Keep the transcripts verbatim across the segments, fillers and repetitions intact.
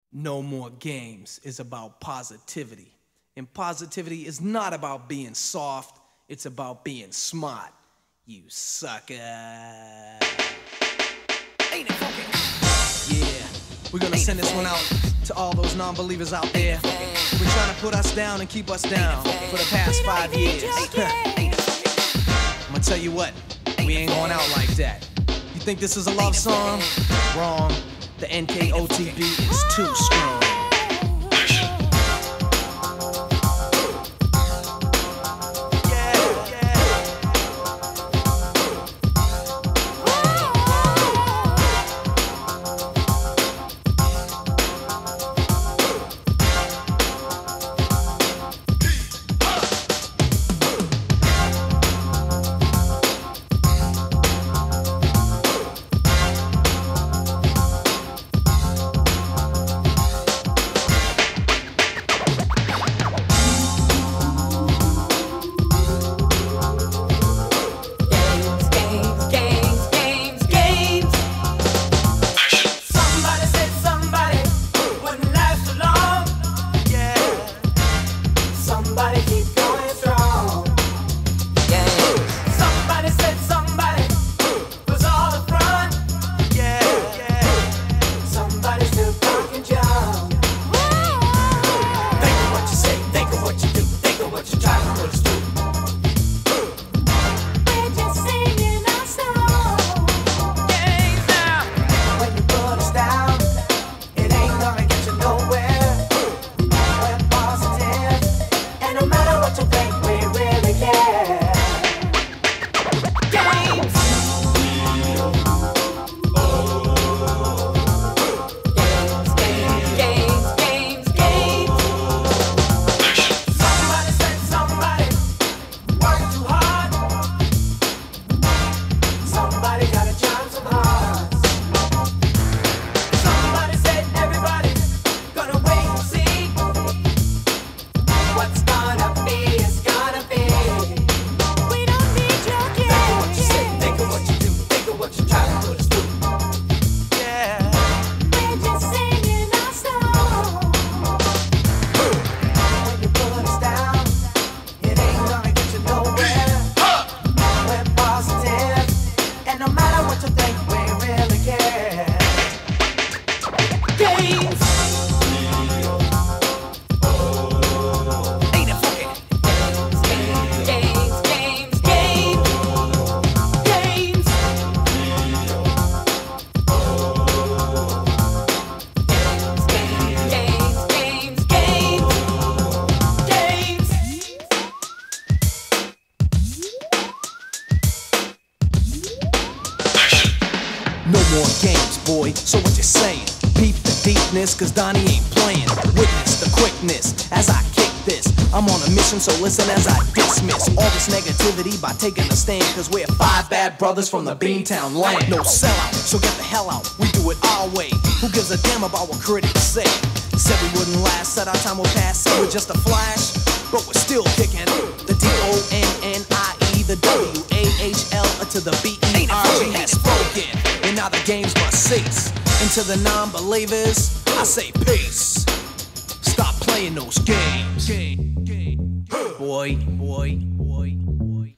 No More Games is about positivity. And positivity is not about being soft, it's about being smart. You sucker. Ain't it fucking? Yeah, we're gonna send this one out to all those non-believers out there. We're trying to put us down and keep us down for the past five years. I'm gonna tell you what, we ain't going out like that. You think this is a love song? Wrong. The N K O T B is too strong. No more games, boy, so what you saying? Peep the deepness, cause Donnie ain't playing. Witness the quickness as I kick this. I'm on a mission, so listen as I dismiss all this negativity by taking a stand. Cause we're five bad brothers from the Beantown land. No sellout, so get the hell out, we do it our way. Who gives a damn about what critics say? Said we wouldn't last, said our time would pass, said we're just a flash, but we're still kicking. The D O N N I E, the W A H L to the B E R G has spoken. And now the games must cease. And to the non-believers, I say peace. Stop playing those games. Game, game. Boy, boy, boy, boy.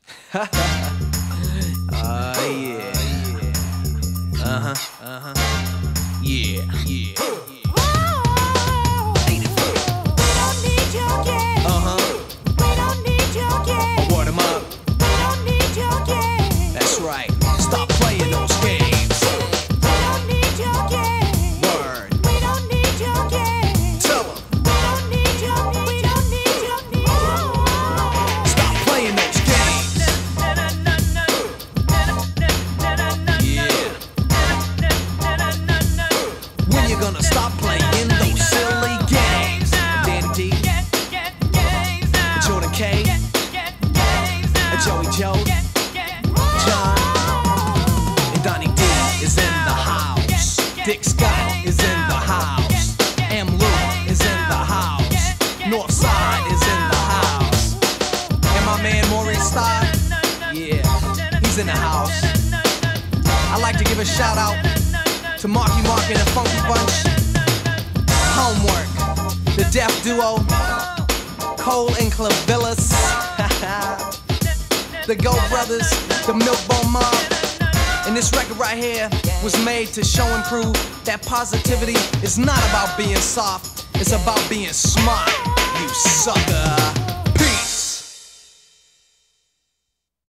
Ah, uh, yeah. Uh-huh, uh-huh. Yeah, yeah. Uh-huh. We don't need your game. Word 'em up. We don't need your game. That's right. Stop playing those games. We don't need your game. Word. We don't need your game. Tell 'em. We don't need your. We don't need your. Stop playing those games. Yeah. When you gonna stop playing those silly games? Danny D, Jordan K, Joey Joe, John, and Donnie D is in the house. Dick Scott is in the house. M. Luke is in the house. Northside is in the house. And my man Maurice Starr, yeah, he's in the house. I'd like to give a shout out to Marky Mark and the Funky Bunch. Home Death Duo, Cole and Clavillas, the Go Brothers, the Milkbone Mob. And this record right here was made to show and prove that positivity is not about being soft, it's about being smart, you sucker.